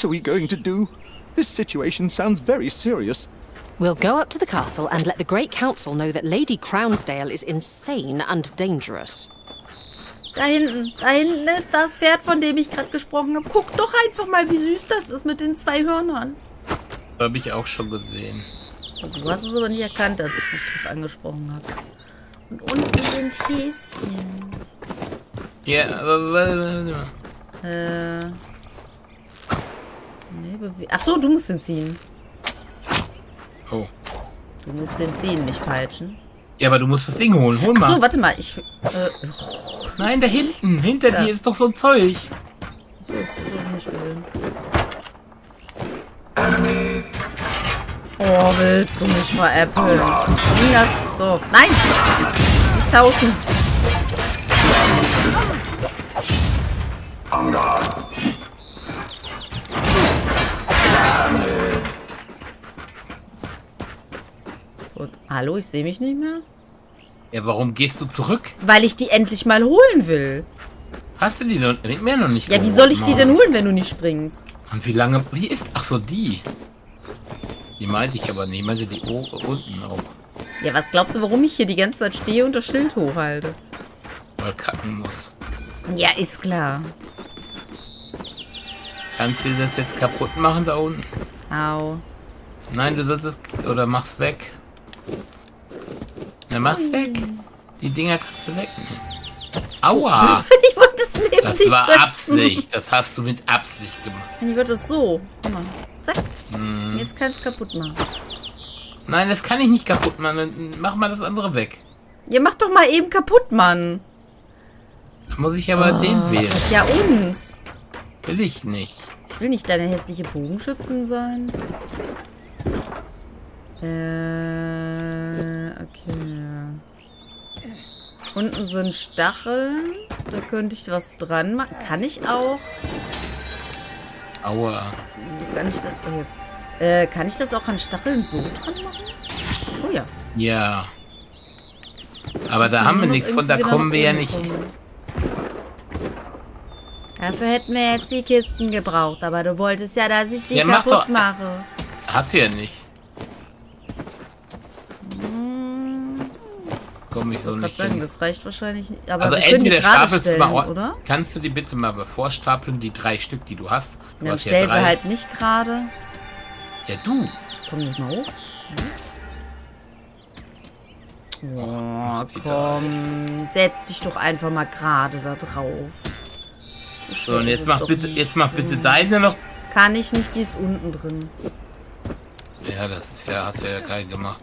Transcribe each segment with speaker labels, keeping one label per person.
Speaker 1: What are we going to do? This situation sounds very serious.
Speaker 2: We'll go up to the castle and let the Great Council know that Lady Crownsdale is insane and dangerous.
Speaker 3: Da hinten ist das Pferd, von dem ich gerade gesprochen habe. Guck doch einfach mal, wie süß das ist mit den 2 Hörnern.
Speaker 4: Habe ich auch schon gesehen.
Speaker 3: Du hast es aber nicht erkannt, als ich dich drauf angesprochen habe. Und unten sind Häschen.
Speaker 4: Ja, aber...
Speaker 3: Nee, achso, du musst den ziehen.
Speaker 4: Oh.
Speaker 3: Du musst den ziehen, nicht peitschen.
Speaker 4: Ja, aber du musst das Ding holen. Hol mal.
Speaker 3: Achso, warte mal.
Speaker 4: Nein, da hinten. Hinter dir ist doch so ein Zeug.
Speaker 3: So, nicht gesehen. Oh, willst du mich veräppeln? Nimm das. So. Nein! Nicht tauschen. Und, hallo, ich sehe mich nicht mehr?
Speaker 4: Ja, warum gehst du zurück?
Speaker 3: Weil ich die endlich mal holen will.
Speaker 4: Hast du die noch nicht
Speaker 3: Ja, wie soll ich die denn holen, wenn du nicht springst?
Speaker 4: Und wie lange... Wie ist... Ach so, die. Die meinte ich aber nicht. Ich meinte die unten auch.
Speaker 3: Ja, was glaubst du, warum ich hier die ganze Zeit stehe und das Schild hochhalte?
Speaker 4: Weil kacken muss.
Speaker 3: Ja, ist klar.
Speaker 4: Kannst du das jetzt kaputt machen da unten?
Speaker 3: Au.
Speaker 4: Nein, du sollst es... Oder mach's weg. Na, mach's weg. Die Dinger kannst du wegnehmen. Aua!
Speaker 3: Ich wollte es neben
Speaker 4: Das
Speaker 3: dich
Speaker 4: war
Speaker 3: setzen.
Speaker 4: Absicht. Das hast du mit Absicht gemacht.
Speaker 3: Ich würde es so. Guck mal. Zack. Jetzt kannst du kaputt machen.
Speaker 4: Nein, das kann ich nicht kaputt machen. Dann mach mal das andere weg.
Speaker 3: Ja, mach doch mal eben kaputt, Mann.
Speaker 4: Da muss ich aber den wählen.
Speaker 3: Ja, und?
Speaker 4: Will ich nicht.
Speaker 3: Ich will nicht deine hässliche Bogenschützin sein. Okay. Unten sind Stacheln. Da könnte ich was dran machen. Kann ich auch?
Speaker 4: Aua.
Speaker 3: Wieso kann ich das jetzt? Kann ich das auch an Stacheln so dran machen? Oh ja.
Speaker 4: Ja. Aber da haben wir nichts von, da kommen wir ja nicht.
Speaker 3: Dafür hätten wir jetzt die Kisten gebraucht, aber du wolltest ja, dass ich die
Speaker 4: Ja, mach
Speaker 3: kaputt
Speaker 4: doch.
Speaker 3: mache.
Speaker 4: Hast du ja nicht. Komm ich so
Speaker 3: Ich
Speaker 4: nicht
Speaker 3: sagen,
Speaker 4: hin.
Speaker 3: das reicht wahrscheinlich nicht. Aber
Speaker 4: Also
Speaker 3: wir können die
Speaker 4: entweder
Speaker 3: gerade
Speaker 4: stapelst du
Speaker 3: stellen,
Speaker 4: mal,
Speaker 3: oder?
Speaker 4: kannst du die bitte mal vorstapeln, die 3 Stück, die du hast. Du
Speaker 3: Dann
Speaker 4: hast
Speaker 3: stell
Speaker 4: ja 3.
Speaker 3: sie halt nicht gerade.
Speaker 4: Ja, du.
Speaker 3: Ich komm nicht mal hoch. Oh,
Speaker 4: sieht
Speaker 3: komm. Setz dich doch einfach mal gerade da drauf.
Speaker 4: So, und jetzt mach bitte deine noch.
Speaker 3: Kann ich nicht, die ist unten drin.
Speaker 4: Ja, das ist ja, hat ja keinen gemacht.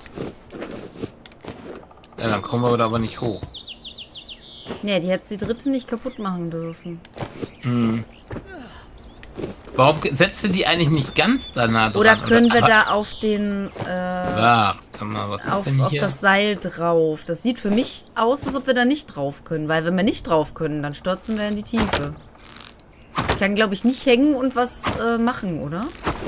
Speaker 4: Ja, dann kommen wir aber nicht hoch.
Speaker 3: Ne, die hätte die dritte nicht kaputt machen dürfen.
Speaker 4: Hm. Warum setzt du die eigentlich nicht ganz da nah dran?
Speaker 3: Oder können wir da auf den
Speaker 4: Warte mal, was ist
Speaker 3: auf
Speaker 4: denn hier?
Speaker 3: das Seil drauf? Das sieht für mich aus, als ob wir da nicht drauf können. Weil wenn wir nicht drauf können, dann stürzen wir in die Tiefe. Ich kann, glaube ich, nicht hängen und was machen, oder?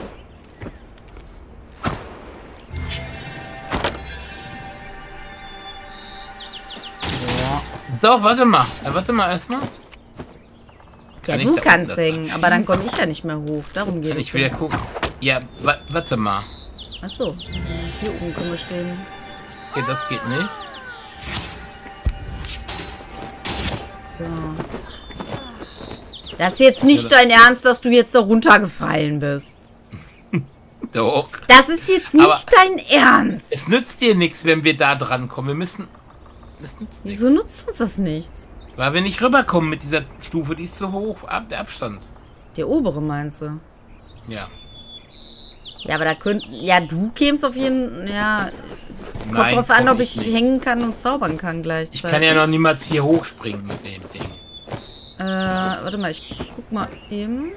Speaker 4: Doch, warte mal. Warte mal erstmal.
Speaker 3: Ja, du kannst hängen, aber dann komme ich ja nicht mehr hoch. Darum geht es.
Speaker 4: Ich will ja gucken. Ja, warte mal.
Speaker 3: Achso, hier oben können wir stehen.
Speaker 4: Okay, das geht nicht.
Speaker 3: So. Das ist jetzt nicht dein Ernst, dass du jetzt da runtergefallen bist.
Speaker 4: Doch.
Speaker 3: Das ist jetzt nicht dein Ernst.
Speaker 4: Es nützt dir nichts, wenn wir da dran kommen. Wir müssen... Das nützt nichts.
Speaker 3: Wieso nutzt uns das nichts?
Speaker 4: Weil wir nicht rüberkommen mit dieser Stufe. Die ist zu hoch. Der Abstand.
Speaker 3: Der obere meinst du?
Speaker 4: Ja.
Speaker 3: Ja, aber da könnten... Ja, du kämst auf jeden... Ja... Kommt
Speaker 4: Nein,
Speaker 3: drauf an,
Speaker 4: komm
Speaker 3: ob ich
Speaker 4: nicht.
Speaker 3: hängen kann und zaubern kann gleichzeitig.
Speaker 4: Ich kann ja noch niemals hier hochspringen mit dem Ding.
Speaker 3: Warte mal, ich guck mal eben.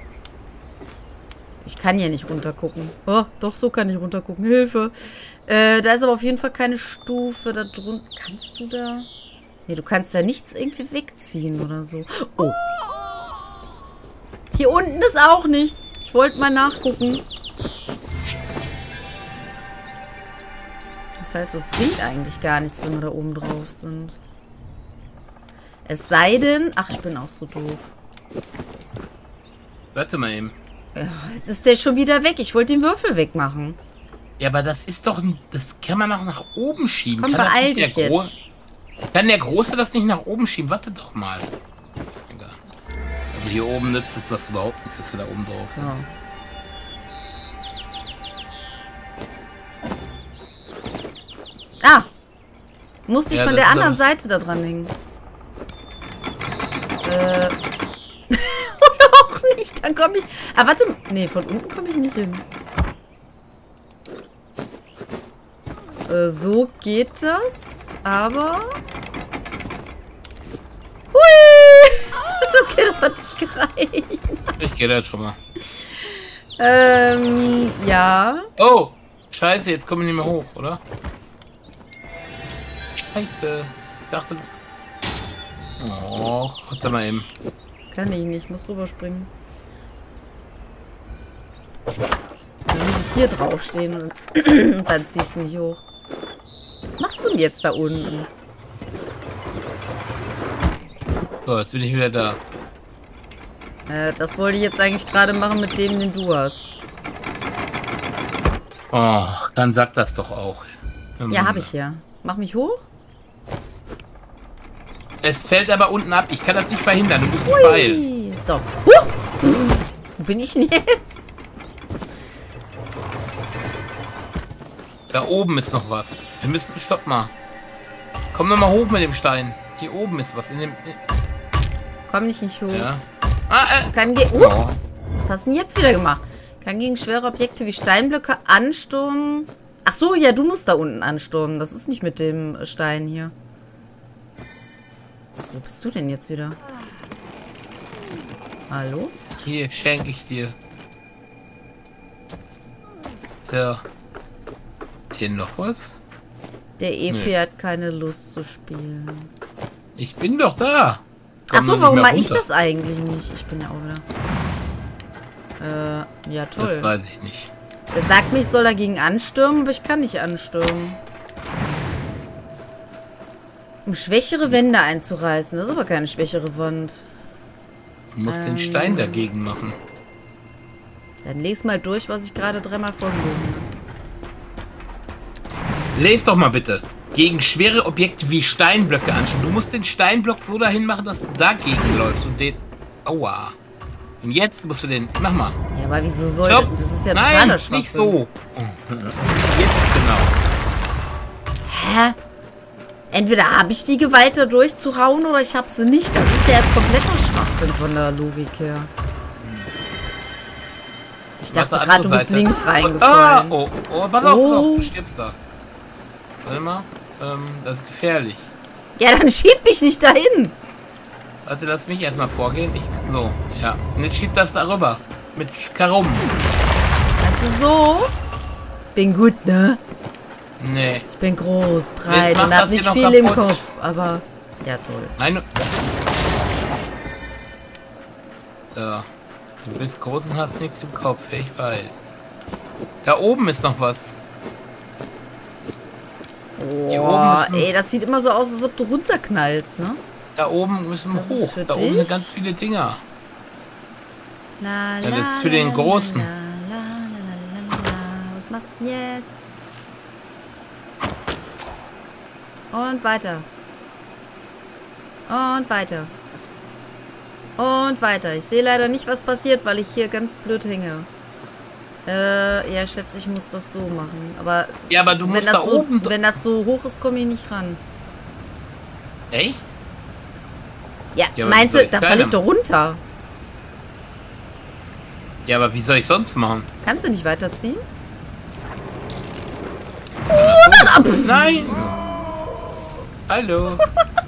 Speaker 3: Ich kann hier nicht runtergucken. Oh, doch, so kann ich runtergucken. Hilfe. Da ist aber auf jeden Fall keine Stufe da drunter. Kannst du da... Nee, du kannst da nichts irgendwie wegziehen oder so. Oh. Hier unten ist auch nichts. Ich wollte mal nachgucken. Das heißt, das bringt eigentlich gar nichts, wenn wir da oben drauf sind. Es sei denn... Ach, ich bin auch so doof.
Speaker 4: Warte mal eben.
Speaker 3: Ja, jetzt ist der schon wieder weg. Ich wollte den Würfel wegmachen.
Speaker 4: Ja, aber das ist doch... Das kann man auch nach oben schieben.
Speaker 3: Komm,
Speaker 4: kann das
Speaker 3: beeil
Speaker 4: nicht der
Speaker 3: dich jetzt.
Speaker 4: Kann der Große das nicht nach oben schieben? Warte doch mal. Egal. Also hier oben nützt es das überhaupt nichts, dass wir da oben drauf
Speaker 3: So.
Speaker 4: sind.
Speaker 3: Ah! Musste ich
Speaker 4: Ja,
Speaker 3: von
Speaker 4: das
Speaker 3: der
Speaker 4: ist
Speaker 3: anderen
Speaker 4: aber-
Speaker 3: Seite da dran hängen. Oder auch nicht, dann komme ich... Ah, warte. Nee, von unten komme ich nicht hin. So geht das, aber... Hui! Okay, das hat nicht gereicht.
Speaker 4: Ich gehe da jetzt schon mal.
Speaker 3: Ja.
Speaker 4: Oh! Scheiße, jetzt kommen wir nicht mehr hoch, oder? Scheiße. Ich dachte das... Oh, warte mal eben.
Speaker 3: Kann ich nicht, ich muss rüberspringen. Dann muss ich hier draufstehen und dann ziehst du mich hoch. Was machst du denn jetzt da unten?
Speaker 4: So, jetzt bin ich wieder da.
Speaker 3: Das wollte ich jetzt eigentlich gerade machen mit dem, den du hast.
Speaker 4: Oh, dann sag das doch auch.
Speaker 3: Ja, habe ich ja. Mach mich hoch.
Speaker 4: Es fällt aber unten ab. Ich kann das nicht verhindern. Du musst dich beeilen.
Speaker 3: Hui. So. Huh. Wo bin ich denn jetzt?
Speaker 4: Da oben ist noch was. Wir müssen... Stopp mal. Komm noch mal hoch mit dem Stein. Hier oben ist was. In dem...
Speaker 3: Komm nicht hoch.
Speaker 4: Ja. Ah,
Speaker 3: Kann gegen...
Speaker 4: Oh.
Speaker 3: Was hast du denn jetzt wieder gemacht? Kann gegen schwere Objekte wie Steinblöcke anstürmen. Ach so, ja, du musst da unten anstürmen. Das ist nicht mit dem Stein hier. Wo bist du denn jetzt wieder? Hallo?
Speaker 4: Hier schenke ich dir. So. Ist hier noch was?
Speaker 3: Der EP
Speaker 4: Nee.
Speaker 3: hat keine Lust zu spielen.
Speaker 4: Ich bin doch da. Komm
Speaker 3: Ach so,
Speaker 4: doch
Speaker 3: warum
Speaker 4: nicht mehr
Speaker 3: mache ich
Speaker 4: runter.
Speaker 3: das eigentlich nicht? Ich bin ja auch wieder... ja
Speaker 4: Das
Speaker 3: toll.
Speaker 4: weiß ich nicht.
Speaker 3: Der sagt mir, ich soll dagegen anstürmen, aber ich kann nicht anstürmen. Um schwächere Wände einzureißen. Das ist aber keine schwächere Wand.
Speaker 4: Du musst den Stein dagegen machen.
Speaker 3: Dann les mal durch, was ich gerade dreimal vorgelesen habe.
Speaker 4: Les doch mal bitte. Gegen schwere Objekte wie Steinblöcke anschauen. Du musst den Steinblock so dahin machen, dass du dagegen läufst und den... Aua. Und jetzt musst du den... Mach mal.
Speaker 3: Ja, aber wieso soll
Speaker 4: Stopp.
Speaker 3: das? Das ist ja
Speaker 4: Nein,
Speaker 3: totaler Schwachsinn.
Speaker 4: nicht so. Jetzt genau.
Speaker 3: Hä? Entweder habe ich die Gewalt da durchzuhauen oder ich habe sie nicht. Das ist ja jetzt kompletter Schwachsinn von der Logik her. Ich dachte
Speaker 4: Warte,
Speaker 3: gerade, du
Speaker 4: andere
Speaker 3: bist
Speaker 4: Seite.
Speaker 3: links
Speaker 4: Ah,
Speaker 3: reingefallen.
Speaker 4: oh, pass auf,
Speaker 3: Oh.
Speaker 4: du stirbst da. Warte mal, das ist gefährlich.
Speaker 3: Ja, dann schieb mich nicht dahin.
Speaker 4: Warte, lass mich erstmal vorgehen. So, ja. Und jetzt schiebt das darüber. Mit Karum.
Speaker 3: Also so. Bin gut, ne?
Speaker 4: Nee.
Speaker 3: Ich bin groß, breit
Speaker 4: Jetzt mach
Speaker 3: und hab
Speaker 4: das hier
Speaker 3: nicht
Speaker 4: noch
Speaker 3: viel im
Speaker 4: kaputt.
Speaker 3: Kopf. Aber, ja toll.
Speaker 4: Nein. So. Du bist groß und hast nichts im Kopf, ich weiß. Da oben ist noch was. Hier oben
Speaker 3: Boah,
Speaker 4: ist ein-
Speaker 3: ey, das sieht immer so aus, als ob du runterknallst, ne?
Speaker 4: Da oben müssen wir
Speaker 3: Das ist
Speaker 4: hoch.
Speaker 3: für
Speaker 4: Da oben
Speaker 3: dich?
Speaker 4: sind ganz viele Dinger.
Speaker 3: La,
Speaker 4: Ja, das ist für den Großen.
Speaker 3: La, la, la, la, la. Was machst du denn jetzt? Und weiter. Und weiter. Und weiter. Ich sehe leider nicht, was passiert, weil ich hier ganz blöd hänge. Ja, ich schätze, ich muss das so machen. Aber,
Speaker 4: Ja, aber du
Speaker 3: wenn
Speaker 4: musst
Speaker 3: das
Speaker 4: da
Speaker 3: so,
Speaker 4: oben...
Speaker 3: wenn das so hoch ist, komme ich nicht ran.
Speaker 4: Echt?
Speaker 3: Ja,
Speaker 4: Ja, aber
Speaker 3: meinst
Speaker 4: wie soll
Speaker 3: du,
Speaker 4: ich's
Speaker 3: da falle ich
Speaker 4: kleiner
Speaker 3: doch runter.
Speaker 4: Ja, aber wie soll ich sonst machen?
Speaker 3: Kannst du nicht weiterziehen?
Speaker 4: Nein! Hallo.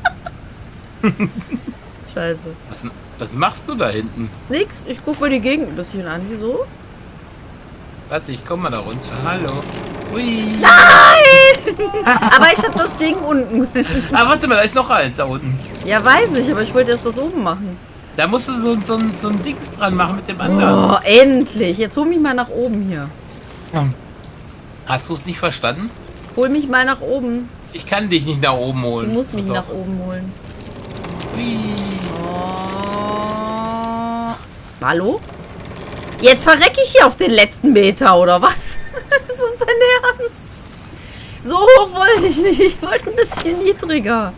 Speaker 3: Scheiße.
Speaker 4: Was machst du da hinten?
Speaker 3: Nix, ich guck mir die Gegend ein bisschen an. Wieso?
Speaker 4: Warte, ich komm mal da runter. Hallo. Hui.
Speaker 3: Aber ich habe das Ding unten.
Speaker 4: Ah, warte mal, da ist noch eins da unten.
Speaker 3: Ja, weiß ich, aber ich wollte erst das oben machen.
Speaker 4: Da musst du so ein Dings dran machen mit dem anderen.
Speaker 3: Oh, endlich. Jetzt hol mich mal nach oben hier.
Speaker 4: Hast du es nicht verstanden?
Speaker 3: Hol mich mal nach oben.
Speaker 4: Ich kann dich nicht nach oben
Speaker 3: Du
Speaker 4: holen.
Speaker 3: musst mich
Speaker 4: Pass
Speaker 3: nach
Speaker 4: auf.
Speaker 3: oben holen.
Speaker 4: Hui.
Speaker 3: Oh. Hallo? Jetzt verrecke ich hier auf den letzten Meter, oder was? Das ist dein Ernst? So hoch wollte ich nicht. Ich wollte ein bisschen niedriger.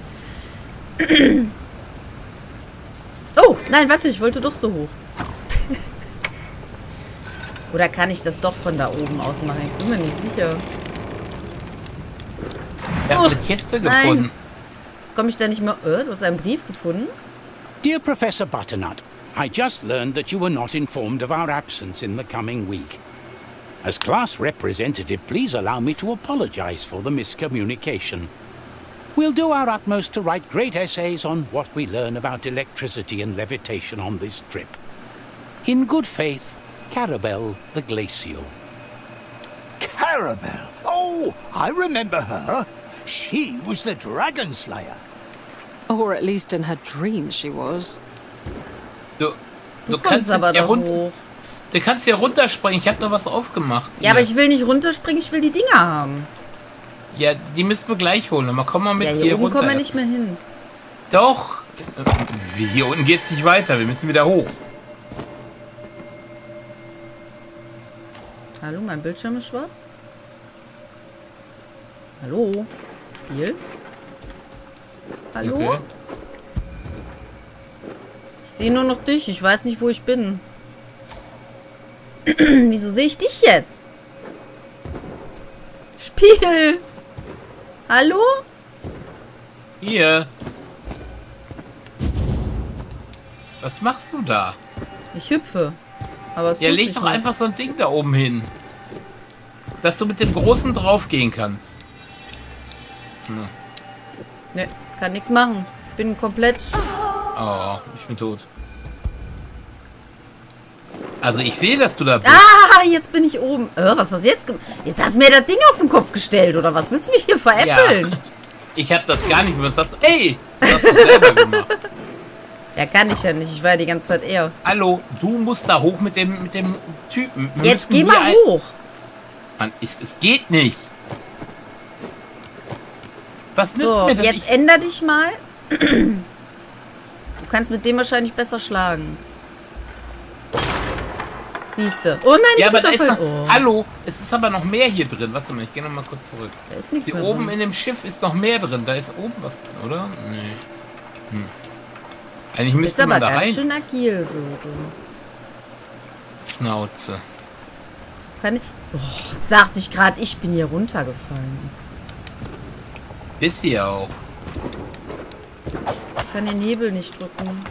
Speaker 3: Oh, nein, warte, ich wollte doch so hoch. Oder kann ich das doch von da oben aus machen? Ich bin mir nicht sicher.
Speaker 4: Ich habe eine Kiste gefunden.
Speaker 3: Jetzt komme ich da nicht mehr... du hast einen Brief gefunden?
Speaker 5: Dear Professor Butternut, I just learned that you were not informed of our absence in the coming week. As class representative, please allow me to apologize for the miscommunication. We'll do our utmost to write great essays on what we learn about electricity and levitation on this trip. In good faith, Carabelle the Glacial.
Speaker 6: Carabelle? Oh, I remember her. She was the Dragon Slayer.
Speaker 2: Or at least in her dreams she was.
Speaker 4: Du
Speaker 3: Du
Speaker 4: kannst
Speaker 3: kommst aber
Speaker 4: jetzt hier
Speaker 3: da
Speaker 4: runter.
Speaker 3: hoch.
Speaker 4: Du kannst hier runterspringen. Ich habe noch was aufgemacht.
Speaker 3: Ja, aber ich will nicht runterspringen, ich will die Dinger haben.
Speaker 4: Ja, die müssen wir gleich holen. Aber komm mal mit
Speaker 3: Ja,
Speaker 4: hier
Speaker 3: hier oben
Speaker 4: runter.
Speaker 3: kommen wir nicht mehr hin.
Speaker 4: Doch. Wie, hier unten geht's nicht weiter. Wir müssen wieder hoch.
Speaker 3: Hallo, mein Bildschirm ist schwarz. Hallo? Spiel? Hallo?
Speaker 4: Okay.
Speaker 3: Ich sehe nur noch dich. Ich weiß nicht, wo ich bin. Wieso sehe ich dich jetzt? Spiel! Hallo?
Speaker 4: Hier. Was machst du da?
Speaker 3: Ich hüpfe. Aber es
Speaker 4: Ja,
Speaker 3: tut
Speaker 4: leg
Speaker 3: sich
Speaker 4: doch
Speaker 3: nichts.
Speaker 4: einfach so ein Ding da oben hin. Dass du mit dem Großen draufgehen kannst. Hm.
Speaker 3: Ne, kann nichts machen. Ich bin komplett...
Speaker 4: Oh, ich bin tot. Also ich sehe, dass du da bist.
Speaker 3: Ah, jetzt bin ich oben. Was hast du jetzt gemacht? Jetzt hast du mir das Ding auf den Kopf gestellt, oder was? Willst du mich hier veräppeln?
Speaker 4: Ja. Ich habe das gar nicht benutzt. Hast du, ey, das hast du selber gemacht.
Speaker 3: Ja, kann ich ja nicht. Ich war ja die ganze Zeit eher.
Speaker 4: Hallo, du musst da hoch mit dem Typen. Wir
Speaker 3: Jetzt
Speaker 4: müssen
Speaker 3: geh
Speaker 4: hier
Speaker 3: mal hoch.
Speaker 4: Mann, es geht nicht. Was nützt
Speaker 3: So,
Speaker 4: mir das?
Speaker 3: jetzt änder dich mal. Du kannst mit dem wahrscheinlich besser schlagen. Siehste. Oh nein,
Speaker 4: Ja, aber da ist noch,
Speaker 3: oh.
Speaker 4: hallo, es ist aber noch mehr hier drin. Warte mal, ich gehe noch mal kurz zurück.
Speaker 3: Da ist nichts
Speaker 4: Hier
Speaker 3: mehr
Speaker 4: oben
Speaker 3: drin.
Speaker 4: in dem Schiff ist noch mehr drin. Da ist oben was drin, oder? Nee. Eigentlich
Speaker 3: Du bist
Speaker 4: müsste
Speaker 3: aber
Speaker 4: man da
Speaker 3: ganz
Speaker 4: rein.
Speaker 3: schön agil, so, du.
Speaker 4: Schnauze.
Speaker 3: Kann ich... Oh, jetzt sagte ich gerade, ich bin hier runtergefallen.
Speaker 4: Ist sie auch.
Speaker 3: Ich kann den Hebel nicht drücken.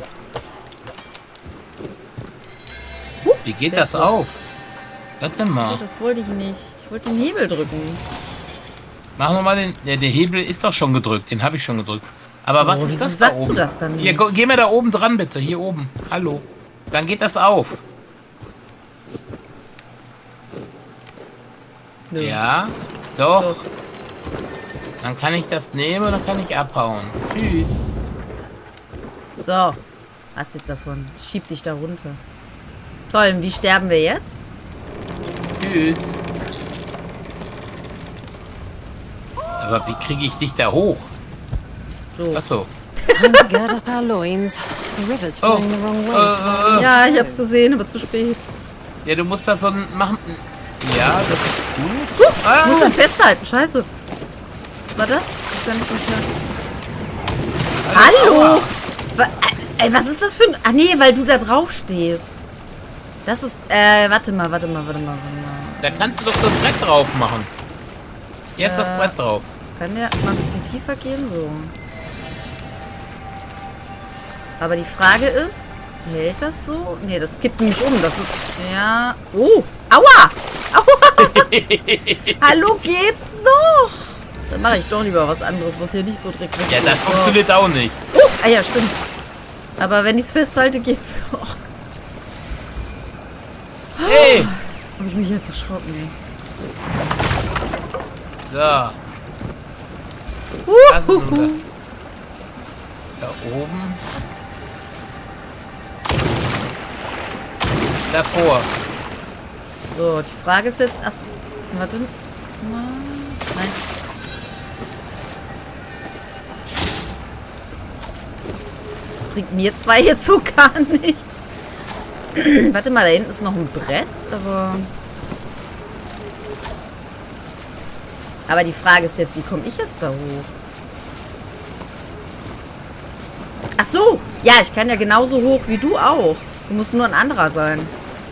Speaker 4: Wie geht
Speaker 3: sehr
Speaker 4: das
Speaker 3: gut.
Speaker 4: auf? Warte
Speaker 3: Oh,
Speaker 4: mal.
Speaker 3: das wollte ich nicht. Ich wollte den Hebel drücken.
Speaker 4: Machen wir mal den. Ja, der Hebel ist doch schon gedrückt. Den habe ich schon gedrückt. Aber was
Speaker 3: Oh,
Speaker 4: ist
Speaker 3: wieso
Speaker 4: das da
Speaker 3: sagst du
Speaker 4: oben?
Speaker 3: das dann
Speaker 4: Hier,
Speaker 3: nicht?
Speaker 4: geh mal da oben dran, bitte. Hier oben. Hallo. Dann geht das auf.
Speaker 3: Nö.
Speaker 4: Ja, doch.
Speaker 3: Doch.
Speaker 4: Dann kann ich das nehmen und dann kann ich abhauen. Tschüss.
Speaker 3: So. Was jetzt davon? Schieb dich da runter. Toll, und wie sterben wir jetzt?
Speaker 4: Tschüss. Aber wie kriege ich dich da hoch?
Speaker 3: So.
Speaker 4: Achso.
Speaker 2: Time to gird up our loins. The river's flowing the wrong way tomorrow.
Speaker 3: Ja, ich hab's gesehen, aber zu spät.
Speaker 4: Ja, du musst da so ein machen. Ja, das ist gut.
Speaker 3: Ich muss dann festhalten. Scheiße. Was war das? Ich kann nicht mehr. Hallo! Ey, was ist das für ein... Ah, nee, weil du da drauf stehst. Das ist... warte mal.
Speaker 4: Da kannst du doch so ein Brett drauf machen. Jetzt das Brett drauf.
Speaker 3: Kann der mal ein bisschen tiefer gehen? So. Aber die Frage ist... Hält das so? Nee, das kippt nämlich um. Das... Ja... Oh! Aua! Aua! Hallo, geht's noch? Dann mache ich doch lieber was anderes, was hier nicht so direkt weg
Speaker 4: Ja,
Speaker 3: ist.
Speaker 4: das
Speaker 3: So.
Speaker 4: funktioniert auch nicht.
Speaker 3: Ah ja, stimmt. Aber wenn ich es festhalte, geht's auch.
Speaker 4: Hey!
Speaker 3: Habe ich mich jetzt erschrocken, ey.
Speaker 4: So. Das ist nun da oben. Davor.
Speaker 3: So, die Frage ist jetzt... Ach, warte mal. Nein. Das bringt mir zwar jetzt so gar nichts. Warte mal, da hinten ist noch ein Brett, aber die Frage ist jetzt, wie komme ich jetzt da hoch? Ach so, ja, ich kann ja genauso hoch wie du auch. Du musst nur ein anderer sein.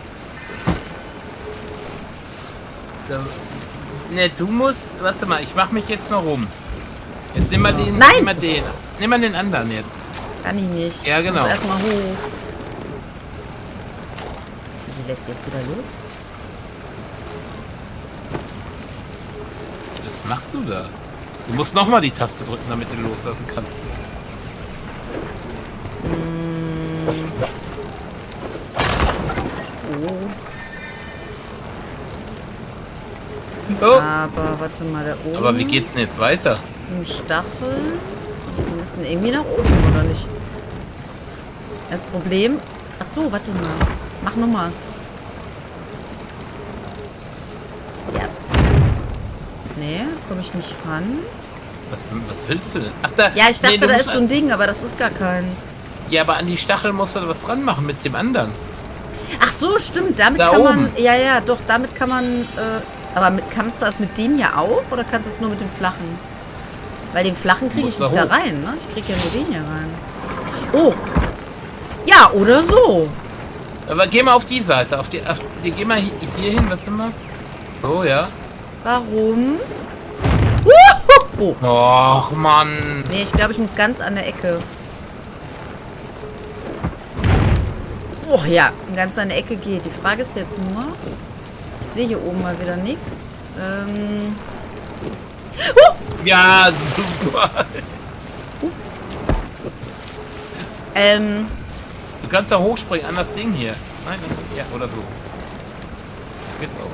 Speaker 4: Ne, du musst... Warte mal, ich mach mich jetzt mal rum. Jetzt nimm mal den...
Speaker 3: Nein!
Speaker 4: Nimm mal den. Nimm mal den anderen jetzt.
Speaker 3: Kann ich nicht.
Speaker 4: Ja, genau.
Speaker 3: Ich muss erstmal hoch. Sie lässt jetzt wieder los.
Speaker 4: Was machst du da? Du musst nochmal die Taste drücken, damit du loslassen kannst.
Speaker 3: Oh.
Speaker 4: Oh.
Speaker 3: Aber warte mal, da oben.
Speaker 4: Aber wie geht's denn jetzt weiter?
Speaker 3: ist ein Stachel. Wir müssen irgendwie nach oben, oder nicht? Das Problem... Ach so, warte mal. Mach nochmal. Ja. Nee, komme ich nicht ran.
Speaker 4: Was willst du denn? Ach, da...
Speaker 3: Ja, ich dachte,
Speaker 4: du
Speaker 3: da
Speaker 4: musst
Speaker 3: ist so ein Ding, aber das ist gar keins.
Speaker 4: Ja, aber an die Stachel musst du was dran machen mit dem anderen.
Speaker 3: Ach so, stimmt. Damit
Speaker 4: Da
Speaker 3: kann
Speaker 4: oben.
Speaker 3: man... Ja, ja, doch, damit kann man... aber kannst du das mit dem ja auch? Oder kannst du es nur mit dem flachen? Weil den flachen kriege ich
Speaker 4: musst
Speaker 3: nicht
Speaker 4: da
Speaker 3: da rein, ne? Ich kriege ja nur den hier rein. Oh. Ja, oder so.
Speaker 4: Aber geh mal auf die Seite. Geh mal hier hin, warte mal. So, ja.
Speaker 3: Warum? Oh.
Speaker 4: Och, Mann.
Speaker 3: Nee, ich glaube, ich muss ganz an der Ecke. Oh ja, ganz an der Ecke geht. Die Frage ist jetzt nur... Ich sehe hier oben mal wieder nichts.
Speaker 4: Ja, super.
Speaker 3: Ups.
Speaker 4: Du kannst da hochspringen an das Ding hier. Nein, ja, oder so. Geht's auch.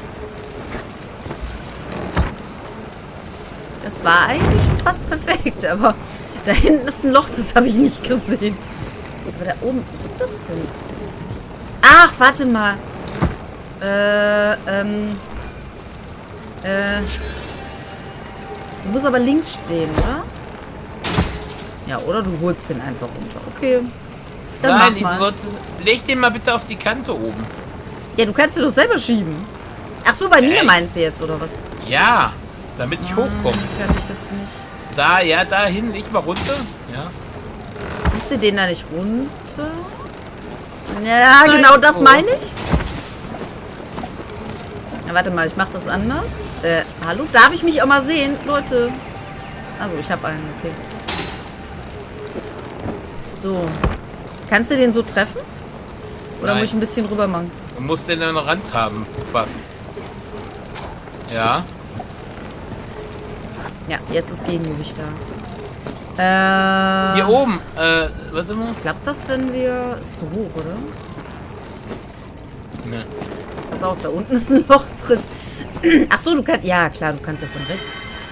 Speaker 3: Das war eigentlich schon fast perfekt, aber da hinten ist ein Loch, das habe ich nicht gesehen. Aber da oben ist doch sonst... Ach, warte mal. Du musst aber links stehen, oder? Ja, oder du holst den einfach runter. Okay. Dann
Speaker 4: Nein,
Speaker 3: mach mal.
Speaker 4: leg den mal bitte auf die Kante oben.
Speaker 3: Ja, du kannst ihn doch selber schieben. Ach so, bei mir meinst du jetzt, oder was?
Speaker 4: Ja, damit ich hochkomme.
Speaker 3: Kann ich jetzt nicht.
Speaker 4: Da, ja, dahin, leg mal runter. Ja.
Speaker 3: Ziehst du den da nicht runter? Ja,
Speaker 4: Nein.
Speaker 3: genau das
Speaker 4: Oh.
Speaker 3: meine ich. Ja, warte mal, ich mach das anders. Hallo? Darf ich mich auch mal sehen, Leute? Also, ich habe einen, okay. So. Kannst du den so treffen? Oder
Speaker 4: Nein.
Speaker 3: muss ich ein bisschen rüber machen?
Speaker 4: Du musst den an der Rand haben, fast. Ja.
Speaker 3: Ja, jetzt ist Gegengewicht da.
Speaker 4: Hier oben, warte mal.
Speaker 3: Klappt das, wenn wir... Ist so hoch, oder?
Speaker 4: Ne.
Speaker 3: Pass auf, da unten ist ein Loch drin. Ach so, du kannst... Ja, klar, du kannst ja von rechts.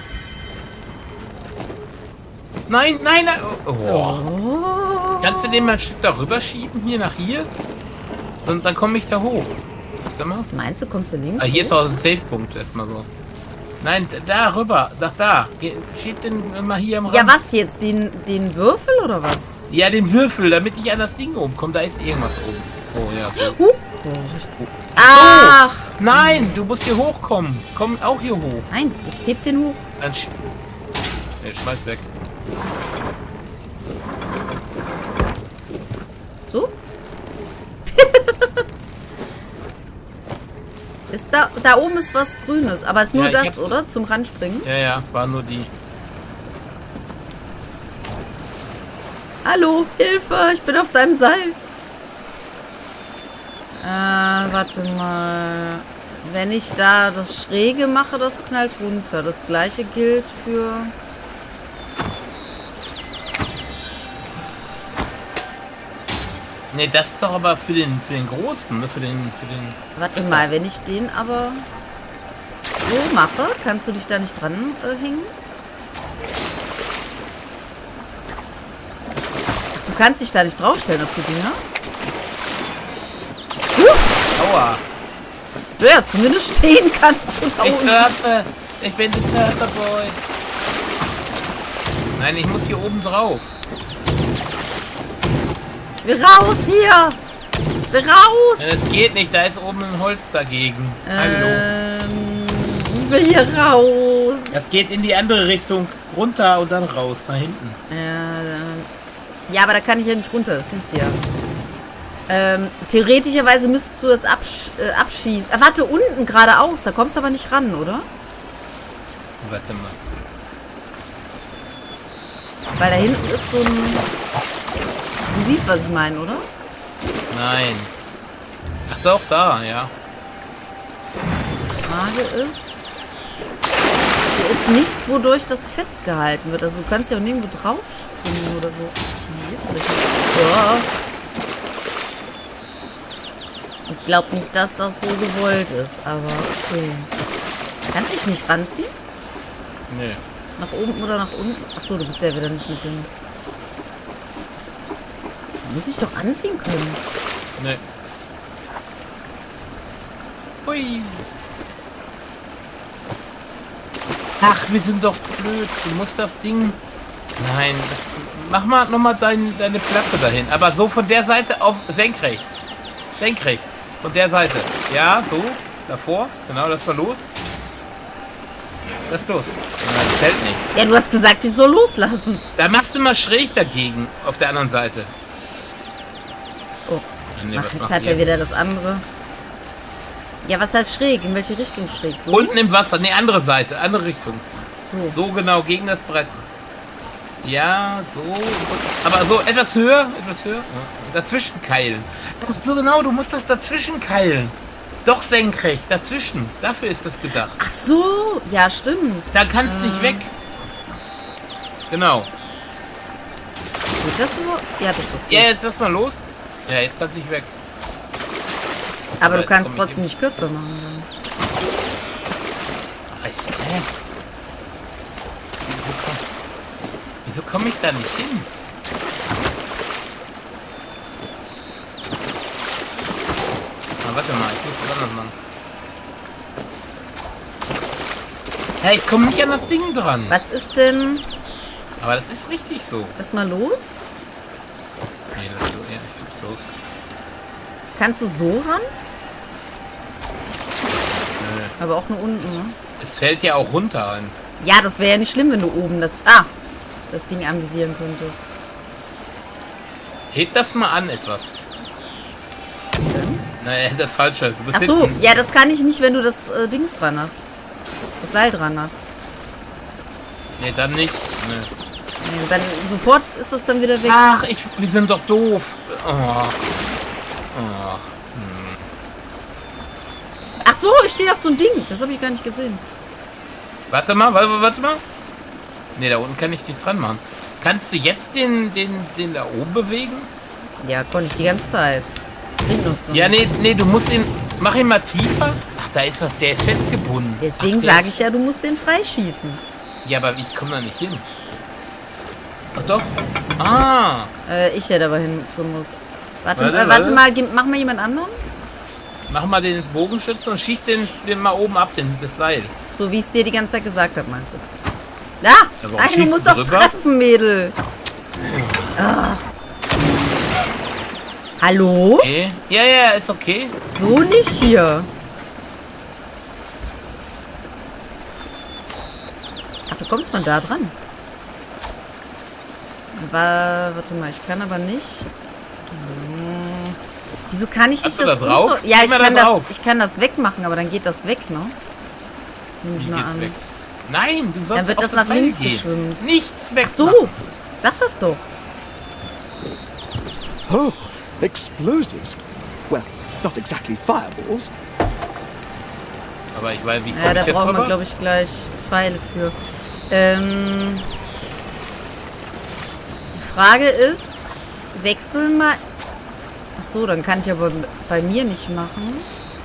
Speaker 4: Nein, nein, nein. Oh.
Speaker 3: Oh.
Speaker 4: Kannst du den mal ein Stück darüber schieben, hier nach hier? Und dann komme ich da hoch. Warte mal.
Speaker 3: Meinst du, kommst du links?
Speaker 4: Ah, hier ist
Speaker 3: hoch?
Speaker 4: auch ein Safe-Punkt erstmal so. Nein, da rüber. Da. Schieb den mal hier am Rand.
Speaker 3: Ja, was jetzt? Den Würfel oder was?
Speaker 4: Ja, den Würfel, damit ich an das Ding oben komme. Da ist irgendwas oben. Oh, ja. So.
Speaker 3: Oh, ach!
Speaker 4: Nein, du musst hier hochkommen. Komm auch hier hoch.
Speaker 3: Nein, jetzt heb den hoch.
Speaker 4: Dann schmeiß weg.
Speaker 3: So? Ist da oben ist was Grünes, aber ist nur
Speaker 4: Ja, ich
Speaker 3: das,
Speaker 4: hab's-
Speaker 3: oder? Zum Ranspringen.
Speaker 4: Ja, war nur die.
Speaker 3: Hallo, Hilfe, ich bin auf deinem Seil. Warte mal. Wenn ich da das Schräge mache, das knallt runter. Das gleiche gilt für...
Speaker 4: Ne, das ist doch aber für den Großen, ne? Für den.
Speaker 3: Warte mal, wenn ich den aber so mache, kannst du dich da nicht dran hängen? Du kannst dich da nicht draufstellen auf die Dinger.
Speaker 4: Aua.
Speaker 3: Ja, zumindest stehen kannst du da
Speaker 4: Ich
Speaker 3: unten.
Speaker 4: surfe. Ich bin der Surferboy. Nein, ich muss hier oben drauf.
Speaker 3: Ich will raus hier. Ich will raus!
Speaker 4: Ja, das geht nicht, da ist oben ein Holz dagegen. Hallo.
Speaker 3: Ich will hier raus.
Speaker 4: Das geht in die andere Richtung. Runter und dann raus, nach hinten.
Speaker 3: Ja, aber da kann ich ja nicht runter, das siehst du ja. Theoretischerweise müsstest du das abschießen. Warte, unten geradeaus, da kommst du aber nicht ran, oder?
Speaker 4: Warte mal.
Speaker 3: Weil da hinten ist so ein... Du siehst, was ich meine, oder?
Speaker 4: Nein. Ach doch, da, ja.
Speaker 3: Die Frage ist... Hier ist nichts, wodurch das festgehalten wird. Also du kannst ja auch nirgendwo draufspringen oder so. Hier vielleicht nicht. Ja. Ich glaube nicht, dass das so gewollt ist, aber okay. Kannst dich nicht ranziehen?
Speaker 4: Nee.
Speaker 3: Nach oben oder nach unten? Achso, du bist ja wieder nicht mit dem... Du musst dich doch anziehen können.
Speaker 4: Nee. Hui. Ach, wir sind doch blöd. Du musst das Ding... Nein. Mach mal nochmal deine Platte dahin. Aber so von der Seite auf senkrecht. Senkrecht. Von der Seite. Ja, so. Davor. Genau, das war los. Das ist los. Das zählt nicht.
Speaker 3: Ja, du hast gesagt, ich soll loslassen.
Speaker 4: Da machst du mal schräg dagegen. Auf der anderen Seite.
Speaker 3: Oh.
Speaker 4: Nee,
Speaker 3: Ach,
Speaker 4: was
Speaker 3: jetzt
Speaker 4: macht
Speaker 3: hat
Speaker 4: ihr?
Speaker 3: er wieder das andere. Ja, was heißt schräg? In welche Richtung schräg? So?
Speaker 4: Unten im Wasser. Nee, andere Seite. Andere Richtung.
Speaker 3: So.
Speaker 4: So genau, gegen das Brett. Ja, so. Aber so etwas höher. Etwas höher. Ja. Dazwischen keilen. So genau, du musst das dazwischen keilen. Doch senkrecht. Dazwischen. Dafür ist das gedacht.
Speaker 3: Ach so. Ja, stimmt.
Speaker 4: Da kannst nicht weg. Genau.
Speaker 3: Geht das so? Ja, doch, das geht.
Speaker 4: Ja, jetzt lass mal los. Ja, jetzt kannst du nicht weg.
Speaker 3: Aber du
Speaker 4: jetzt
Speaker 3: kannst
Speaker 4: komm ich
Speaker 3: trotzdem
Speaker 4: hin.
Speaker 3: nicht kürzer machen. Dann.
Speaker 4: Ach, Wieso komm ich da nicht hin? Warte mal, ich muss das anders machen. Hey, ich komme nicht an das Ding dran.
Speaker 3: Was ist denn...
Speaker 4: Aber das ist richtig so.
Speaker 3: Lass mal los.
Speaker 4: Nee, das ist so. Ja, ich hab's los.
Speaker 3: Kannst du so ran?
Speaker 4: Nö.
Speaker 3: Aber auch nur unten, ne?
Speaker 4: Es fällt ja auch runter ein.
Speaker 3: Ja, das wäre ja nicht schlimm, wenn du oben das Ding anvisieren könntest.
Speaker 4: Heb das mal an etwas. Naja, das Falsche. Du bist
Speaker 3: Ach so,
Speaker 4: hinten.
Speaker 3: ja, das kann ich nicht, wenn du das Dings dran hast. Das Seil dran hast.
Speaker 4: Nee, dann nicht. Nee.
Speaker 3: Nee, und dann sofort ist das dann wieder weg.
Speaker 4: Ach, wir sind doch doof. Oh.
Speaker 3: Ach so, ich stehe auf so ein Ding. Das habe ich gar nicht gesehen.
Speaker 4: Warte mal. Ne, da unten kann ich dich dran machen. Kannst du jetzt den da oben bewegen?
Speaker 3: Ja, konnte ich die ganze Zeit. Bringt uns noch
Speaker 4: Ja,
Speaker 3: nichts.
Speaker 4: nee, du musst ihn... Mach ihn mal tiefer. Ach, da ist was. Der ist festgebunden.
Speaker 3: Deswegen
Speaker 4: Ach, der
Speaker 3: sage
Speaker 4: ist-
Speaker 3: ich ja, du musst den freischießen.
Speaker 4: Ja, aber ich komme da nicht hin. Ach doch. Ah.
Speaker 3: Ich hätte aber hingemusst. Warte
Speaker 4: Warte.
Speaker 3: mal, mach mal jemand anderen.
Speaker 4: Mach mal den Bogenschützen und schieß den mal oben ab, das Seil.
Speaker 3: So wie ich es dir die ganze Zeit gesagt habe, meinst du? Ja,
Speaker 4: Ja, warum
Speaker 3: nein, du
Speaker 4: schießt
Speaker 3: musst
Speaker 4: du
Speaker 3: doch
Speaker 4: drüber?
Speaker 3: treffen, Mädel. Ach. Hallo?
Speaker 4: Okay. Ja, ist okay.
Speaker 3: So nicht hier. Ach, du kommst von da dran. Warte mal, ich kann aber nicht. Wieso kann ich nicht
Speaker 4: Hast du
Speaker 3: das
Speaker 4: da drauf?
Speaker 3: runter... Ja,
Speaker 4: Geh mal da
Speaker 3: ich kann das wegmachen, aber dann geht das weg, ne? Nehme ich
Speaker 4: Wie
Speaker 3: mal
Speaker 4: geht's
Speaker 3: an.
Speaker 4: weg? Nein, du sollst
Speaker 3: Dann wird
Speaker 4: auf
Speaker 3: das nach
Speaker 4: Seil
Speaker 3: links
Speaker 4: gehen.
Speaker 3: geschwimmt.
Speaker 4: Nichts weg.
Speaker 3: Ach so, sag das doch.
Speaker 1: Oh, explosives. Well, not exactly fireballs.
Speaker 4: Aber ich weiß, wie
Speaker 3: Ja,
Speaker 4: komme
Speaker 3: da
Speaker 4: ich jetzt
Speaker 3: brauchen wir,
Speaker 4: rüber?
Speaker 3: glaube ich, gleich Pfeile für. Die Frage ist, wechsel mal... Ach so, dann kann ich aber bei mir nicht machen.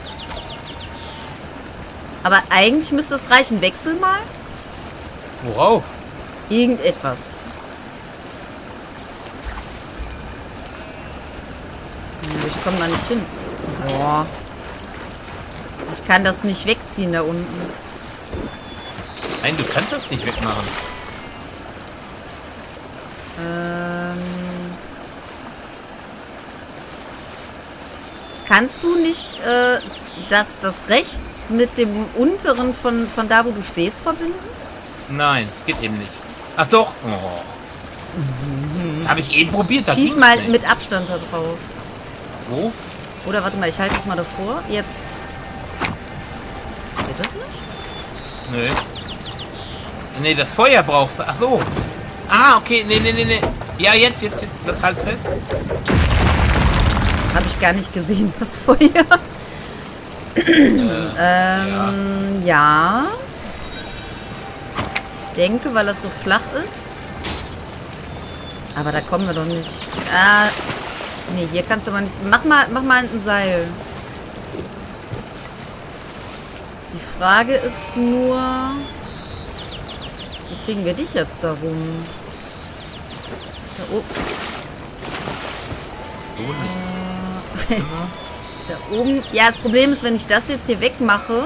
Speaker 3: Aber eigentlich müsste es reichen. Wechsel mal
Speaker 4: Worauf?
Speaker 3: irgendetwas. Ja, ich komme da nicht hin. Boah. Ich kann das nicht wegziehen da unten.
Speaker 4: Nein, du kannst das nicht wegmachen.
Speaker 3: kannst du nicht das rechts mit dem unteren von da, wo du stehst, verbinden?
Speaker 4: Nein, es geht eben nicht. Ach doch. Oh. Habe ich eben probiert. Das
Speaker 3: Schieß
Speaker 4: ging's
Speaker 3: mal
Speaker 4: nicht.
Speaker 3: mit Abstand da drauf.
Speaker 4: Wo?
Speaker 3: Oder warte mal, ich halte das mal davor. Jetzt. Geht das nicht?
Speaker 4: Nö. Nee, das Feuer brauchst du. Ach so. Ah, okay. Nee. Ja, jetzt. Das halt fest.
Speaker 3: Das habe ich gar nicht gesehen, das Feuer. Ja. Ich denke, weil das so flach ist. Aber da kommen wir doch nicht. Nee, hier kannst du aber nicht. Mach mal ein Seil. Die Frage ist nur, wie kriegen wir dich jetzt da rum? Da oben. Da oben. Ja, das Problem ist, wenn ich das jetzt hier wegmache,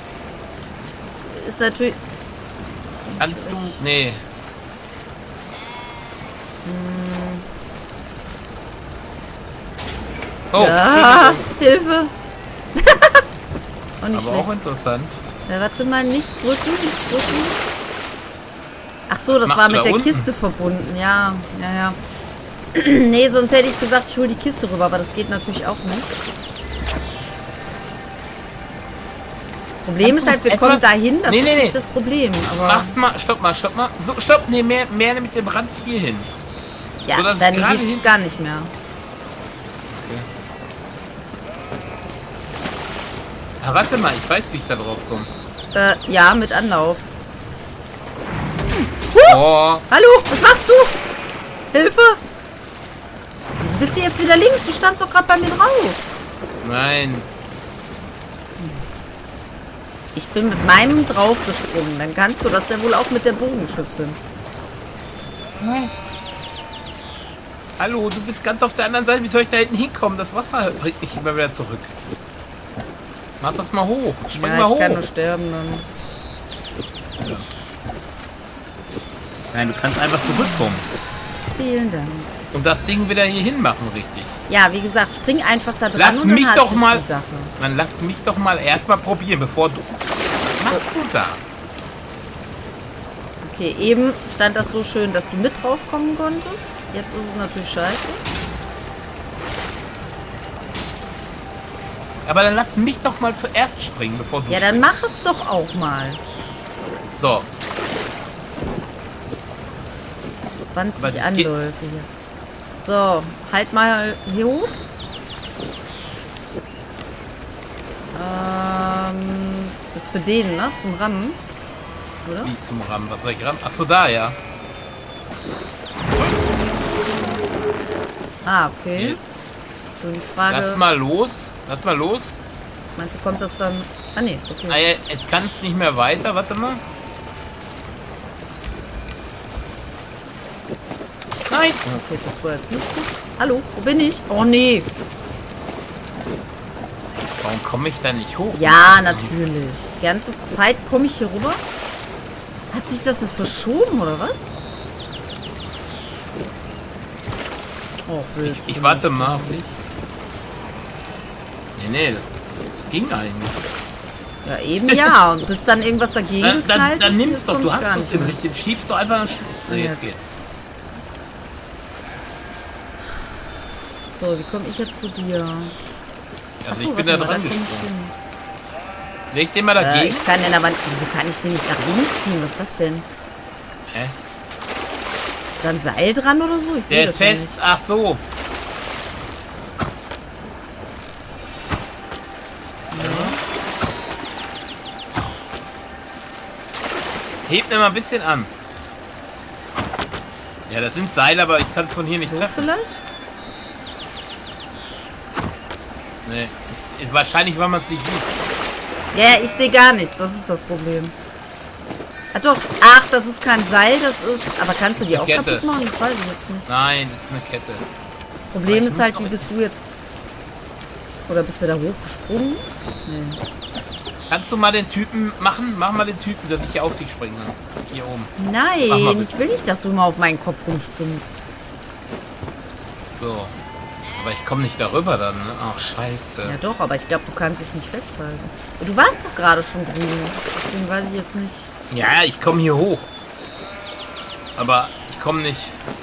Speaker 3: ist natürlich.
Speaker 4: Kannst du? Nee. Oh,
Speaker 3: Ja, Hilfe. Auch nicht
Speaker 4: aber
Speaker 3: schlecht.
Speaker 4: auch interessant.
Speaker 3: Ja, warte mal, nichts drücken. Ach so, das
Speaker 4: machst
Speaker 3: war
Speaker 4: du
Speaker 3: mit
Speaker 4: da
Speaker 3: der
Speaker 4: unten?
Speaker 3: Kiste verbunden. Ja. Nee, sonst hätte ich gesagt, ich hole die Kiste rüber, aber das geht natürlich auch nicht. Das Problem
Speaker 4: Kannst
Speaker 3: ist
Speaker 4: du
Speaker 3: halt, wir
Speaker 4: es
Speaker 3: kommen
Speaker 4: etwas-
Speaker 3: dahin, das
Speaker 4: Nee,
Speaker 3: ist
Speaker 4: nee,
Speaker 3: nicht
Speaker 4: nee.
Speaker 3: das Problem. Aber
Speaker 4: Mach's mal, stopp mal. So, stopp, nee, mehr mit dem Rand hier hin.
Speaker 3: ja,
Speaker 4: so, dass es
Speaker 3: dann
Speaker 4: gerade
Speaker 3: geht's
Speaker 4: hin-
Speaker 3: gar nicht mehr.
Speaker 4: Ah, warte mal, ich weiß, wie ich da drauf komme.
Speaker 3: Ja, mit Anlauf.
Speaker 4: Oh,
Speaker 3: Hallo, was machst du? Hilfe! Wieso bist du jetzt wieder links? Du standst doch gerade bei mir drauf.
Speaker 4: nein.
Speaker 3: Ich bin mit meinem draufgesprungen. Dann kannst du das ja wohl auch mit der Bogenschütze.
Speaker 4: Hallo, du bist ganz auf der anderen Seite. Wie soll ich da hinten hinkommen? Das Wasser bringt mich immer wieder zurück. Mach das mal hoch. Spring
Speaker 3: Ja,
Speaker 4: mal
Speaker 3: ich
Speaker 4: hoch.
Speaker 3: kann nur sterben dann.
Speaker 4: Nein, du kannst einfach zurückkommen.
Speaker 3: Vielen Dank.
Speaker 4: Und das Ding wieder hier hinmachen, richtig.
Speaker 3: Ja, wie gesagt, spring einfach da dran
Speaker 4: Lass
Speaker 3: und dann
Speaker 4: mich
Speaker 3: hat
Speaker 4: doch
Speaker 3: sich
Speaker 4: mal-
Speaker 3: die Sache.
Speaker 4: Dann lass mich doch mal erstmal probieren, bevor du... Was machst du da?
Speaker 3: Okay, eben stand das so schön, dass du mit drauf kommen konntest. Jetzt ist es natürlich scheiße.
Speaker 4: Aber dann lass mich doch mal zuerst springen, bevor du...
Speaker 3: Ja, dann mach es doch auch mal.
Speaker 4: So,
Speaker 3: 20
Speaker 4: Aber das
Speaker 3: Anläufe hier. So, halt mal hier hoch. Das ist für den, ne? Zum Rammen. Oder?
Speaker 4: wie zum Rammen. Was soll ich rammen? Achso, da, ja.
Speaker 3: Ah, okay. So, die Frage.
Speaker 4: Lass mal los. Lass mal los.
Speaker 3: Meinst du, kommt das dann. Ah, nee,
Speaker 4: Ah,
Speaker 3: okay.
Speaker 4: ja, jetzt kann es nicht mehr weiter. Warte mal. Nein.
Speaker 3: Okay, das war jetzt nicht gut. Hallo, wo bin ich? Oh, nee.
Speaker 4: Warum komme ich da nicht hoch?
Speaker 3: Ja, natürlich. Die ganze Zeit komme ich hier rüber. Hat sich das jetzt verschoben, oder was? Oh, willst
Speaker 4: Ich
Speaker 3: du
Speaker 4: warte
Speaker 3: nicht.
Speaker 4: mal auf dich. Nee, das ging eigentlich.
Speaker 3: Ja, eben ja. Und bis dann irgendwas dagegen geknallt
Speaker 4: Dann
Speaker 3: ist,
Speaker 4: nimmst
Speaker 3: jetzt
Speaker 4: doch,
Speaker 3: komm
Speaker 4: du
Speaker 3: ich
Speaker 4: hast
Speaker 3: gar
Speaker 4: doch
Speaker 3: nicht
Speaker 4: den
Speaker 3: mehr.
Speaker 4: richtigen. Schiebst du einfach und schiebst. Nee, jetzt
Speaker 3: Jetzt.
Speaker 4: geht.
Speaker 3: So, wie komme ich jetzt zu dir?
Speaker 4: Also
Speaker 3: Achso,
Speaker 4: ich bin da
Speaker 3: warte mal,
Speaker 4: dran
Speaker 3: komm ich
Speaker 4: gesprungen.
Speaker 3: hin.
Speaker 4: Leg den mal dagegen.
Speaker 3: Ich kann den aber... Wieso kann ich den nicht nach links ziehen? Was ist das denn?
Speaker 4: Hä?
Speaker 3: Ist da ein Seil dran oder so? Ich sehe
Speaker 4: Der
Speaker 3: das
Speaker 4: ist
Speaker 3: ja
Speaker 4: fest.
Speaker 3: nicht.
Speaker 4: Ach so. Hebt mir mal ein bisschen an. Ja, das sind Seile, aber ich kann es von hier nicht
Speaker 3: So
Speaker 4: treffen.
Speaker 3: vielleicht?
Speaker 4: Nee, wahrscheinlich, weil man es nicht sieht.
Speaker 3: Ja, ich sehe gar nichts. Das ist das Problem. Ah doch. Ach, das ist kein Seil, das ist... Aber kannst du die
Speaker 4: eine
Speaker 3: auch
Speaker 4: Kette.
Speaker 3: kaputt machen? Das weiß ich jetzt nicht.
Speaker 4: Nein, das ist eine Kette.
Speaker 3: Das Problem
Speaker 4: ich
Speaker 3: ist
Speaker 4: muss
Speaker 3: halt,
Speaker 4: doch-
Speaker 3: wie bist du jetzt... Oder bist du da hochgesprungen? Nee.
Speaker 4: Kannst du mal den Typen machen? Mach mal den Typen, dass ich hier auf dich springen kann. Hier oben. Mach mal
Speaker 3: Nein,
Speaker 4: bitte.
Speaker 3: ich will nicht, dass du immer auf meinen Kopf rumspringst.
Speaker 4: So. Aber ich komme nicht darüber dann. Ne? Ach, scheiße.
Speaker 3: Ja doch, aber ich glaube, du kannst dich nicht festhalten. Du warst doch gerade schon drüben. Deswegen weiß ich jetzt nicht.
Speaker 4: Ja, ich komme hier hoch. Aber ich komme nicht.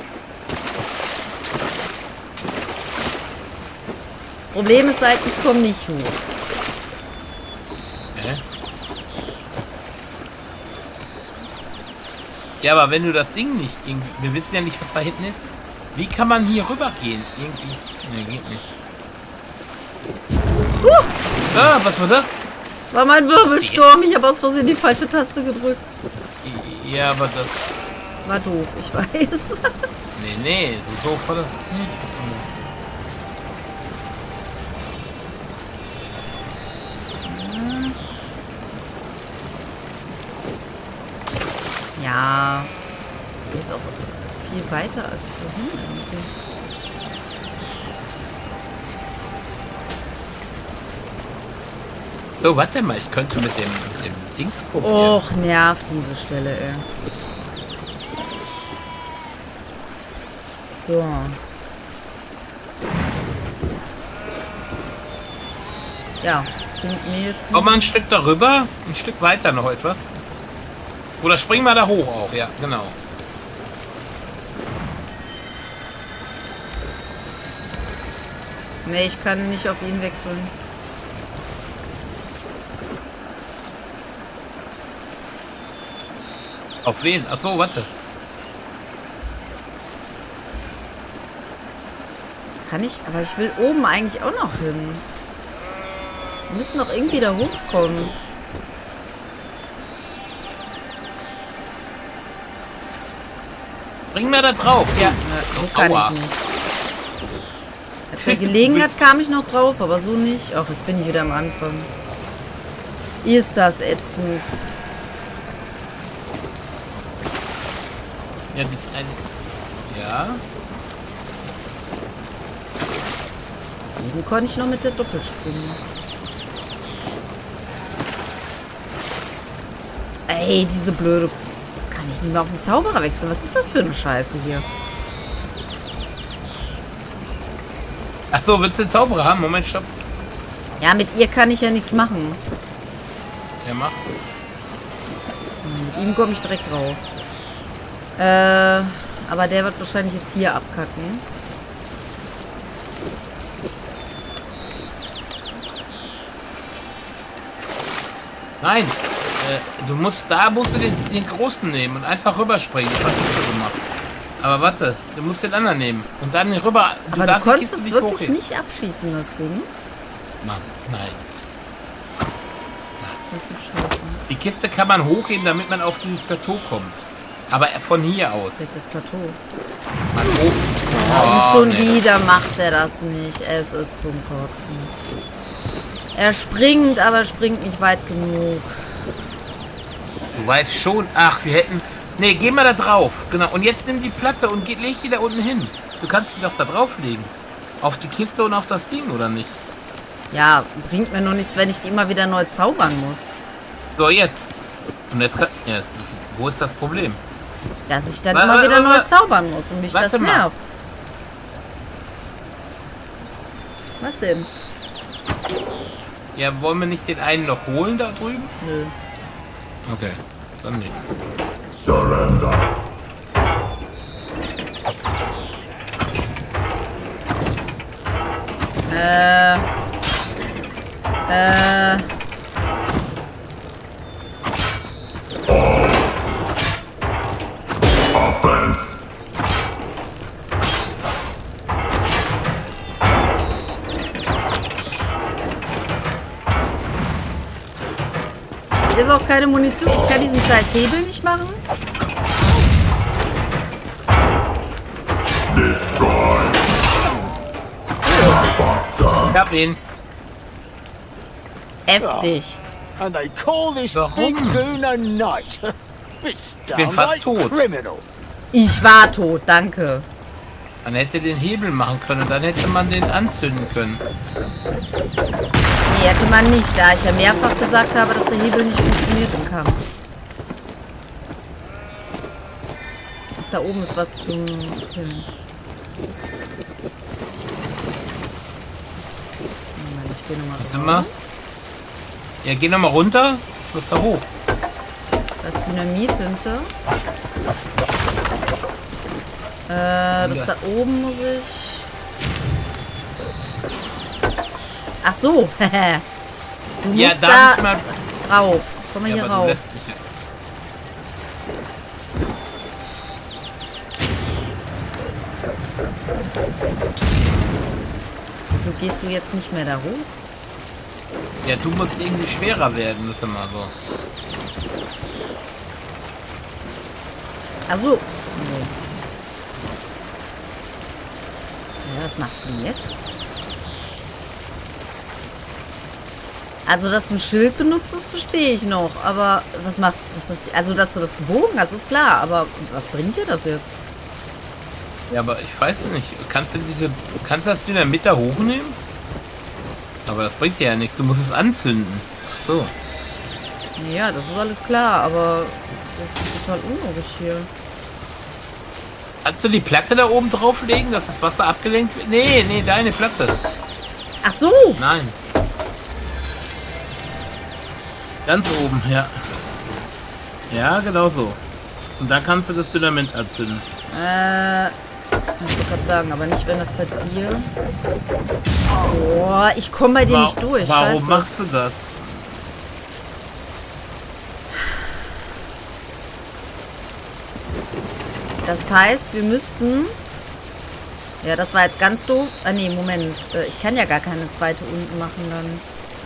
Speaker 3: Das Problem ist halt, ich komme nicht hoch.
Speaker 4: Ja, aber wenn du das Ding nicht irgendwie... Wir wissen ja nicht, was da hinten ist. Wie kann man hier rüber gehen? Irgendwie... Ne, geht nicht. Ah, was war das?
Speaker 3: Das war mein Wirbelsturm. Ich habe aus Versehen die falsche Taste gedrückt.
Speaker 4: Ja, aber das...
Speaker 3: War doof, ich weiß.
Speaker 4: Nee, so doof war das nicht.
Speaker 3: Ja. Die ist auch viel weiter als vorhin irgendwie.
Speaker 4: So, warte mal, ich könnte mit dem Dings probieren.
Speaker 3: Och, nervt diese Stelle, ey. So. Ja, bringt mir jetzt...
Speaker 4: Komm mal ein Stück darüber, ein Stück weiter noch etwas. Oder spring mal da hoch auch, ja, genau.
Speaker 3: Nee, ich kann nicht auf ihn wechseln.
Speaker 4: Auf wen? Ach so, warte.
Speaker 3: Kann ich? Aber ich will oben eigentlich auch noch hin. Wir müssen doch irgendwie da hochkommen.
Speaker 4: Bring mal da drauf, ja.
Speaker 3: So kann ich es nicht. Als er gelegen hat, kam ich noch drauf, aber so nicht. Ach, jetzt bin ich wieder am Anfang. Ist das ätzend.
Speaker 4: Ja, bis ein... Ja.
Speaker 3: Eben konnte ich noch mit der Doppelspringen. Ey, diese blöde... Jetzt kann ich nicht mehr auf den Zauberer wechseln. Was ist das für eine Scheiße hier?
Speaker 4: Ach so, willst du den Zauberer haben? Moment, stopp.
Speaker 3: Ja, mit ihr kann ich ja nichts machen.
Speaker 4: Ja, mach.
Speaker 3: Mit ihm komme ich direkt drauf. Aber der wird wahrscheinlich jetzt hier abkacken.
Speaker 4: Nein, du musst den großen nehmen und einfach rüberspringen. Das hab ich so gemacht. Aber warte, du musst den anderen nehmen und dann rüber.
Speaker 3: Aber du konntest es wirklich nicht abschießen, das Ding.
Speaker 4: Mann, nein.
Speaker 3: Das ist natürlich scheiße.
Speaker 4: Die Kiste kann man hochheben, damit man auf dieses Plateau kommt. Aber von hier aus.
Speaker 3: Welches Plateau?
Speaker 4: Man hoch.
Speaker 3: Und schon wieder macht er das nicht. Es ist zum Kotzen. Er springt, aber springt nicht weit genug.
Speaker 4: Du weißt schon. Ach, wir hätten... Nee, geh mal da drauf. Genau. Und jetzt nimm die Platte und leg die da unten hin. Du kannst sie doch da drauflegen. Auf die Kiste und auf das Ding, oder nicht?
Speaker 3: Ja, bringt mir nur nichts, wenn ich die immer wieder neu zaubern muss.
Speaker 4: So, jetzt. Und jetzt kann... Ja, wo ist das Problem?
Speaker 3: Dass ich dann immer wieder neu zaubern muss und mich das nervt. Was denn?
Speaker 4: Ja, wollen wir nicht den einen noch holen da drüben?
Speaker 3: Nö.
Speaker 4: Okay, dann nicht.
Speaker 7: Surrender. Offense.
Speaker 3: Hier ist auch keine Munition. Ich kann diesen scheiß Hebel nicht machen.
Speaker 7: Destroy.
Speaker 4: Ich hab ihn.
Speaker 3: Heftig.
Speaker 6: And they call this
Speaker 4: Warum?
Speaker 6: big goon a knight. It's
Speaker 4: Ich bin fast
Speaker 6: downright
Speaker 4: tot.
Speaker 6: criminal.
Speaker 3: Ich war tot, danke.
Speaker 4: Man hätte den Hebel machen können und dann hätte man den anzünden können.
Speaker 3: Nee, hätte man nicht, da ich ja mehrfach gesagt habe, dass der Hebel nicht funktioniert im Kampf. Ach, da oben ist was zum Killen. Ich gehe nochmal
Speaker 4: Warte mal. Ja, geh nochmal runter. Du musst da hoch.
Speaker 3: Da ist Dynamit hinter. Das da oben muss ich... Ach so. Du musst da
Speaker 4: mal
Speaker 3: rauf. Komm mal hier
Speaker 4: aber
Speaker 3: rauf.
Speaker 4: du lässt mich ja.
Speaker 3: Wieso gehst du jetzt nicht mehr da hoch?
Speaker 4: Ja, du musst irgendwie schwerer werden, bitte mal so.
Speaker 3: Ach so. Nee. Ja, was machst du denn jetzt? Also, dass du ein Schild benutzt, das verstehe ich noch. Aber was machst du? Also, dass du das gebogen hast, ist klar. Aber was bringt dir das jetzt?
Speaker 4: Ja, aber ich weiß nicht. Kannst du das Dynamit da hochnehmen? Aber das bringt dir ja nichts. Du musst es anzünden. Ach so.
Speaker 3: Ja, das ist alles klar. Aber das ist total unlogisch hier.
Speaker 4: Kannst du die Platte da oben drauflegen, dass das Wasser abgelenkt wird? Nee, deine Platte.
Speaker 3: Ach so.
Speaker 4: Nein. Ganz oben, ja. Ja, genau so. Und dann kannst du das Dynamit anzünden.
Speaker 3: Ich wollte gerade sagen, aber nicht, wenn das bei dir... Boah, ich komme bei dir nicht durch.
Speaker 4: Warum
Speaker 3: Scheiße.
Speaker 4: machst du das?
Speaker 3: Das heißt, wir müssten... Ja, das war jetzt ganz doof. Ah, nee, Moment. Ich kann ja gar keine zweite unten machen dann.